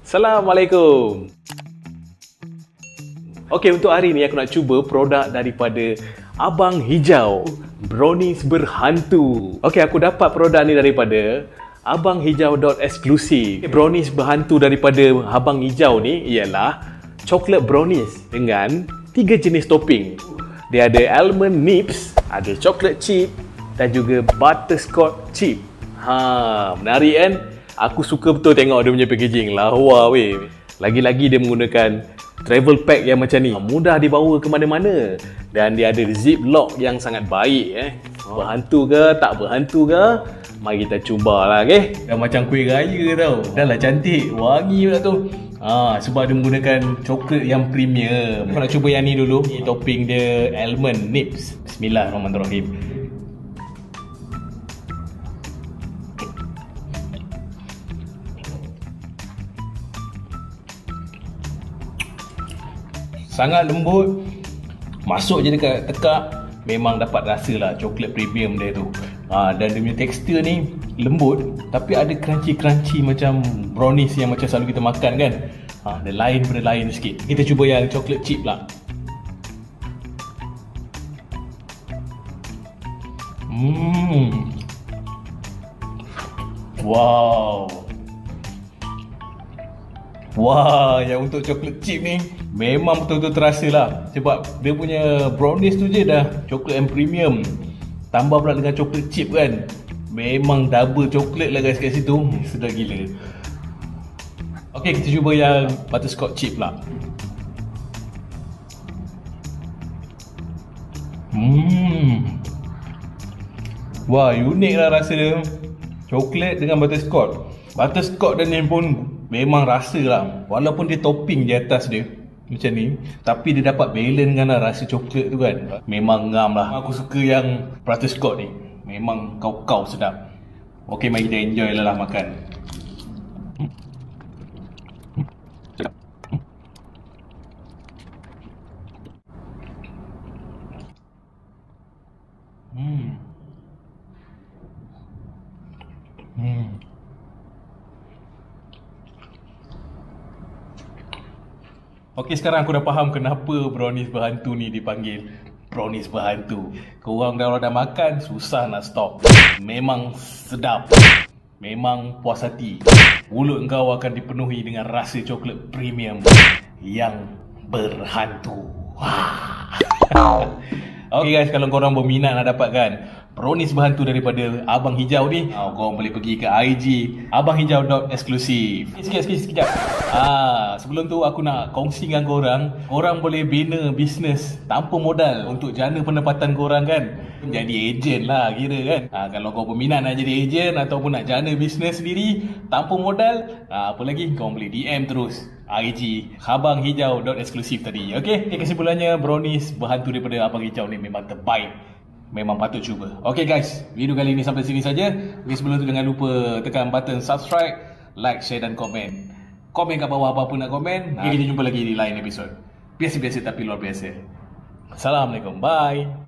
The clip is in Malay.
Assalamualaikum. Okey, untuk hari ni aku nak cuba produk daripada Abang Hijau, brownies berhantu. Okey, aku dapat produk ni daripada abanghijau.exclusive. Brownies berhantu daripada Abang Hijau ni ialah coklat brownies dengan 3 jenis topping. Dia ada almond nips, ada chocolate chip dan juga butterscotch chip. Menarik kan? Aku suka betul tengok dia punya packaging. Lawa weh. Lagi-lagi dia menggunakan travel pack yang macam ni. Mudah dibawa ke mana-mana. Dan dia ada zip lock yang sangat baik. Berhantu ke, tak berhantu ke? Mari kita cubalah, okey? Dah macam kuih raya tau. Dah lah cantik, wangi pula tu. Sebab dia menggunakan coklat yang premium. Aku nak cuba yang ni dulu. Ni topping dia almond nips. Bismillahirrahmanirrahim. Sangat lembut. Masuk je dekat tekak, memang dapat rasa lah coklat premium dia tu. Dan dia punya tekstur ni lembut, tapi ada crunchy-crunchy macam brownies yang macam selalu kita makan kan. Dia lain daripada lain sikit. Kita cuba yang coklat chip lah. Wow. Wah, yang untuk coklat chip ni memang betul-betul terasa lah. Sebab dia punya brownies tu je dah coklat yang premium, tambah pula dengan coklat chip kan. Memang double coklat lah guys kat situ. Sedap gila. Ok, kita cuba yang butterscotch chip lah. Wah, unik lah rasa dia. Coklat dengan butterscotch. Butterscotch dan ni pun memang rasa lah. Walaupun dia topping di atas dia macam ni, tapi dia dapat balance dengan rasa coklat tu kan. Memang ngam lah. Aku suka yang butterscotch ni. Memang kau-kau sedap. Ok, mari kita enjoy lah makan. Okey, sekarang aku dah faham kenapa brownies berhantu ni dipanggil brownies berhantu. Korang kalau dah makan, susah nak stop. Memang sedap. Memang puas hati. Mulut kau akan dipenuhi dengan rasa coklat premium yang berhantu. Okey guys, kalau korang berminat nak dapatkan brownies berhantu daripada Abang Hijau ni, korang boleh pergi ke IG abanghijau.exclusive. Sekejap. Sebelum tu aku nak kongsi dengan korang. Korang boleh bina bisnes tanpa modal untuk jana pendapatan korang kan. Jadi ejen lah kira kan. Kalau kau berminat nak jadi ejen ataupun nak jana bisnes sendiri tanpa modal, apa lagi, korang boleh DM terus IG abanghijau.exclusive tadi. Okey, kesimpulannya brownies berhantu daripada Abang Hijau ni memang terbaik. Memang patut cuba. Okey guys, video kali ini sampai sini saja. Sebelum tu jangan lupa tekan button subscribe, like, share dan komen. Komen kat bawah apa-apa nak komen. Kita jumpa lagi di lain episod. Biasa-biasa tapi luar biasa. Assalamualaikum. Bye.